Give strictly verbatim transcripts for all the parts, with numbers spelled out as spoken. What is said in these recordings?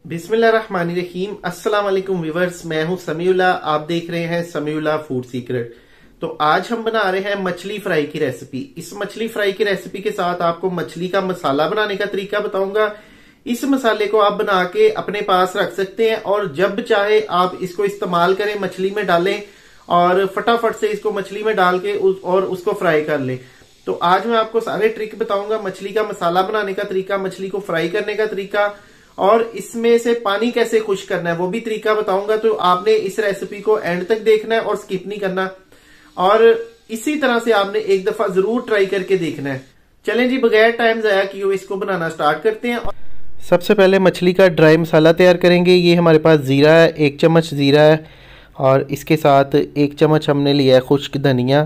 बिस्मिल्लाहिर्रहमानिर्रहीम। अस्सलाम वालेकुम व्यूअर्स, मैं हूं समीउल्लाह, आप देख रहे हैं समीउल्लाह फूड सीक्रेट। तो आज हम बना रहे हैं मछली फ्राई की रेसिपी। इस मछली फ्राई की रेसिपी के साथ आपको मछली का मसाला बनाने का तरीका बताऊंगा। इस मसाले को आप बना के अपने पास रख सकते हैं और जब चाहे आप इसको इस्तेमाल करें, मछली में डालें और फटाफट से इसको मछली में डाल के उस, और उसको फ्राई कर लें। तो आज मैं आपको सारे ट्रिक बताऊंगा, मछली का मसाला बनाने का तरीका, मछली को फ्राई करने का तरीका और इसमें से पानी कैसे खुश करना है वो भी तरीका बताऊंगा। तो आपने इस रेसिपी को एंड तक देखना है और स्किप नहीं करना, और इसी तरह से आपने एक दफा जरूर ट्राई करके देखना है। चलें जी, बगैर टाइम जाया किए इसको बनाना स्टार्ट करते हैं। सबसे पहले मछली का ड्राई मसाला तैयार करेंगे। ये हमारे पास ज़ीरा है, एक चम्मच ज़ीरा है और इसके साथ एक चम्मच हमने लिया है खुश्क धनिया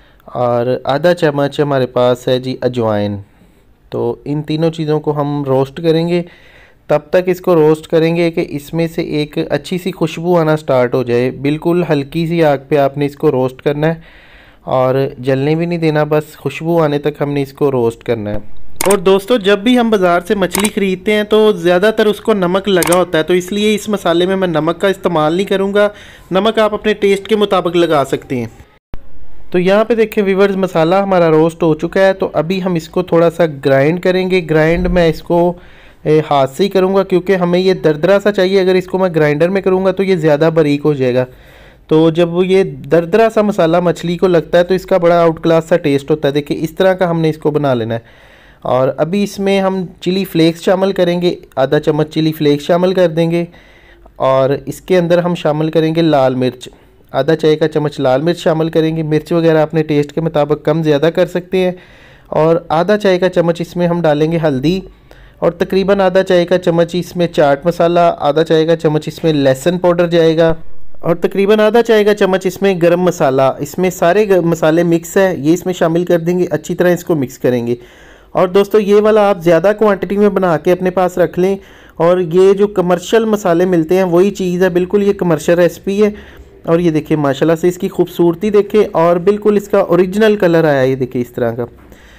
और आधा चम्मच हमारे पास है जी अजवाइन। तो इन तीनों चीज़ों को हम रोस्ट करेंगे। तब तक इसको रोस्ट करेंगे कि इसमें से एक अच्छी सी खुशबू आना स्टार्ट हो जाए। बिल्कुल हल्की सी आग पे आपने इसको रोस्ट करना है और जलने भी नहीं देना, बस खुशबू आने तक हमने इसको रोस्ट करना है। और दोस्तों, जब भी हम बाज़ार से मछली ख़रीदते हैं तो ज़्यादातर उसको नमक लगा होता है, तो इसलिए इस मसाले में मैं नमक का इस्तेमाल नहीं करूँगा। नमक आप अपने टेस्ट के मुताबिक लगा सकते हैं। तो यहाँ पे देखें व्यूअर्स, मसाला हमारा रोस्ट हो चुका है। तो अभी हम इसको थोड़ा सा ग्राइंड करेंगे। ग्राइंड मैं इसको हाथ से ही करूँगा क्योंकि हमें ये दरदरा सा चाहिए। अगर इसको मैं ग्राइंडर में करूँगा तो ये ज़्यादा बारीक हो जाएगा। तो जब वो ये दरदरा सा मसाला मछली को लगता है तो इसका बड़ा आउट क्लास सा टेस्ट होता है। देखिए इस तरह का हमने इसको बना लेना है। और अभी इसमें हम चिली फ्लेक्स शामिल करेंगे, आधा चम्मच चिली फ्लेक्स शामिल कर देंगे। और इसके अंदर हम शामिल करेंगे लाल मिर्च, आधा चाय का चम्मच लाल मिर्च शामिल करेंगे। मिर्च वगैरह अपने टेस्ट के मुताबिक कम ज़्यादा कर सकते हैं। और आधा चाय का चम्मच इसमें हम डालेंगे हल्दी और तकरीबन आधा चाय का चम्मच इसमें चाट मसाला, आधा चाय का चम्मच इसमें लहसुन पाउडर जाएगा और तकरीबन आधा चाय का चम्मच इसमें गरम मसाला। इसमें सारे मसाले मिक्स है, ये इसमें शामिल कर देंगे। अच्छी तरह इसको मिक्स करेंगे। और दोस्तों, ये वाला आप ज़्यादा क्वांटिटी में बना के अपने पास रख लें। और ये जो कमर्शियल मसाले मिलते हैं वही चीज़ है, बिल्कुल ये कमर्शियल रेसिपी है। और ये देखिए माशाल्लाह से इसकी खूबसूरती देखें और बिल्कुल इसका ओरिजिनल कलर आया, ये देखिए इस तरह का।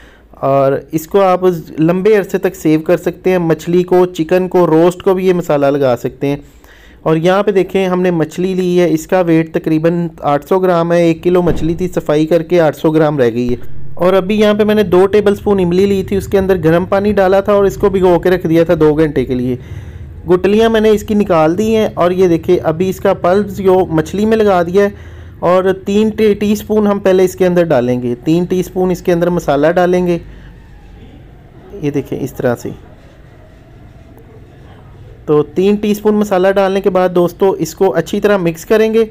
और इसको आप लंबे अरसे तक सेव कर सकते हैं। मछली को, चिकन को, रोस्ट को भी ये मसाला लगा सकते हैं। और यहाँ पे देखें हमने मछली ली है, इसका वेट तकरीबन आठ सौ ग्राम है। एक किलो मछली थी, सफाई करके आठ सौ ग्राम रह गई है। और अभी यहाँ पे मैंने दो टेबलस्पून इमली ली थी, उसके अंदर गर्म पानी डाला था और इसको भिगो के रख दिया था दो घंटे के लिए। गुटलियाँ मैंने इसकी निकाल दी हैं और ये देखिए अभी इसका पल्प जो मछली में लगा दिया है। और तीन टी टीस्पून हम पहले इसके अंदर डालेंगे, तीन टीस्पून इसके अंदर मसाला डालेंगे। ये देखिए इस तरह से। तो तीन टीस्पून मसाला डालने के बाद दोस्तों इसको अच्छी तरह मिक्स करेंगे।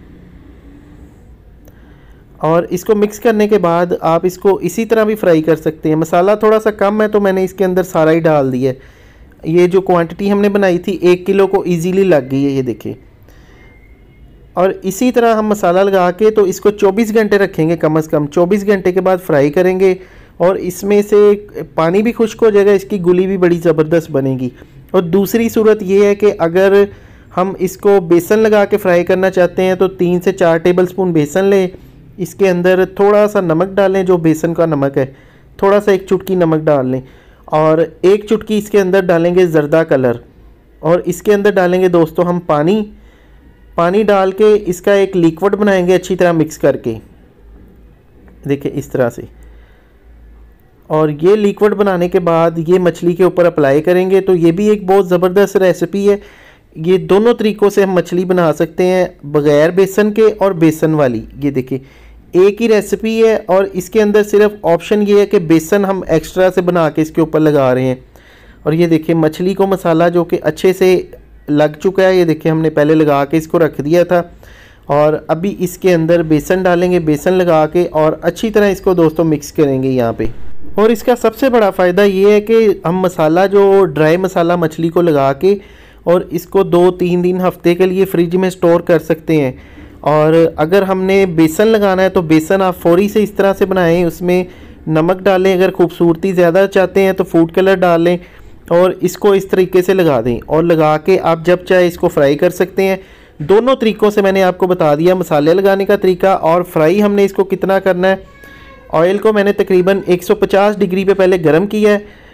और इसको मिक्स करने के बाद आप इसको इसी तरह भी फ्राई कर सकते हैं। मसाला थोड़ा सा कम है तो मैंने इसके अंदर सारा ही डाल दिया है। ये जो क्वांटिटी हमने बनाई थी एक किलो को ईजीली लग गई है, ये देखिए। और इसी तरह हम मसाला लगा के तो इसको चौबीस घंटे रखेंगे, कम से कम चौबीस घंटे के बाद फ्राई करेंगे। और इसमें से पानी भी खुश्क हो जाएगा, इसकी गुली भी बड़ी ज़बरदस्त बनेगी। और दूसरी सूरत ये है कि अगर हम इसको बेसन लगा के फ्राई करना चाहते हैं तो तीन से चार टेबलस्पून बेसन लें, इसके अंदर थोड़ा सा नमक डालें, जो बेसन का नमक है, थोड़ा सा एक चुटकी नमक डाल लें। और एक चुटकी इसके अंदर डालेंगे ज़र्दा कलर। और इसके अंदर डालेंगे दोस्तों हम पानी। पानी डाल के इसका एक लिक्विड बनाएंगे अच्छी तरह मिक्स करके, देखिए इस तरह से। और ये लिक्विड बनाने के बाद ये मछली के ऊपर अप्लाई करेंगे। तो ये भी एक बहुत ज़बरदस्त रेसिपी है। ये दोनों तरीक़ों से हम मछली बना सकते हैं, बग़ैर बेसन के और बेसन वाली। ये देखिए एक ही रेसिपी है और इसके अंदर सिर्फ ऑप्शन ये है कि बेसन हम एक्स्ट्रा से बना के इसके ऊपर लगा रहे हैं। और ये देखिए मछली को मसाला जो कि अच्छे से लग चुका है, ये देखिए हमने पहले लगा के इसको रख दिया था। और अभी इसके अंदर बेसन डालेंगे, बेसन लगा के और अच्छी तरह इसको दोस्तों मिक्स करेंगे यहाँ पे। और इसका सबसे बड़ा फ़ायदा ये है कि हम मसाला जो ड्राई मसाला मछली को लगा के और इसको दो तीन दिन हफ्ते के लिए फ्रिज में स्टोर कर सकते हैं। और अगर हमने बेसन लगाना है तो बेसन आप फौरी से इस तरह से बनाएं, उसमें नमक डालें, अगर खूबसूरती ज़्यादा चाहते हैं तो फूड कलर डालें और इसको इस तरीके से लगा दें। और लगा के आप जब चाहे इसको फ्राई कर सकते हैं। दोनों तरीक़ों से मैंने आपको बता दिया, मसाले लगाने का तरीका और फ्राई हमने इसको कितना करना है। ऑयल को मैंने तकरीबन एक सौ पचास डिग्री पे पहले गर्म किया है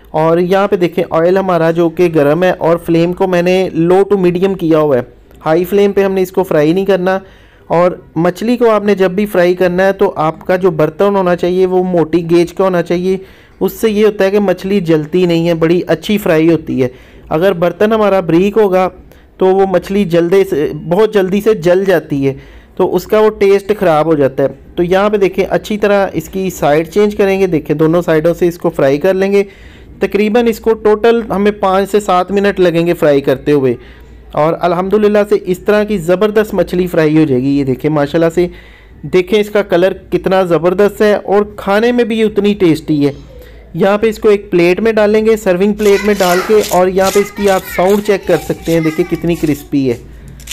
और यहाँ पे देखें ऑयल हमारा जो कि गर्म है और फ्लेम को मैंने लो टू मीडियम किया हुआ है, हाई फ्लेम पे हमने इसको फ्राई नहीं करना। और मछली को आपने जब भी फ्राई करना है तो आपका जो बर्तन होना चाहिए वो मोटी गेज का होना चाहिए, उससे ये होता है कि मछली जलती नहीं है, बड़ी अच्छी फ्राई होती है। अगर बर्तन हमारा बारीक होगा तो वो मछली जल्दी से बहुत जल्दी से जल जाती है, तो उसका वो टेस्ट ख़राब हो जाता है। तो यहाँ पे देखें अच्छी तरह इसकी साइड चेंज करेंगे, देखें दोनों साइडों से इसको फ्राई कर लेंगे। तकरीबन इसको टोटल हमें पाँच से सात मिनट लगेंगे फ्राई करते हुए, और अल्हम्दुलिल्लाह से इस तरह की ज़बरदस्त मछली फ्राई हो जाएगी। ये देखें माशाल्लाह से, देखें इसका कलर कितना ज़बरदस्त है और खाने में भी ये उतनी टेस्टी है। यहाँ पे इसको एक प्लेट में डालेंगे, सर्विंग प्लेट में डाल के, और यहाँ पे इसकी आप साउंड चेक कर सकते हैं, देखिए कितनी क्रिस्पी है।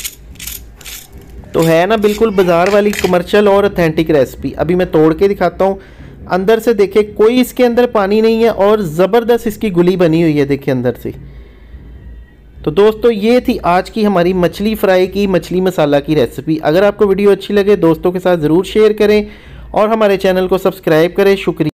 तो है ना बिल्कुल बाज़ार वाली कमर्शियल और ऑथेंटिक रेसिपी। अभी मैं तोड़ के दिखाता हूँ। अंदर से देखें कोई इसके अंदर पानी नहीं है और ज़बरदस्त इसकी गुली बनी हुई है, देखिए अंदर से। तो दोस्तों ये थी आज की हमारी मछली फ्राई की मछली मसाला की रेसिपी। अगर आपको वीडियो अच्छी लगे दोस्तों के साथ ज़रूर शेयर करें और हमारे चैनल को सब्सक्राइब करें। शुक्रिया।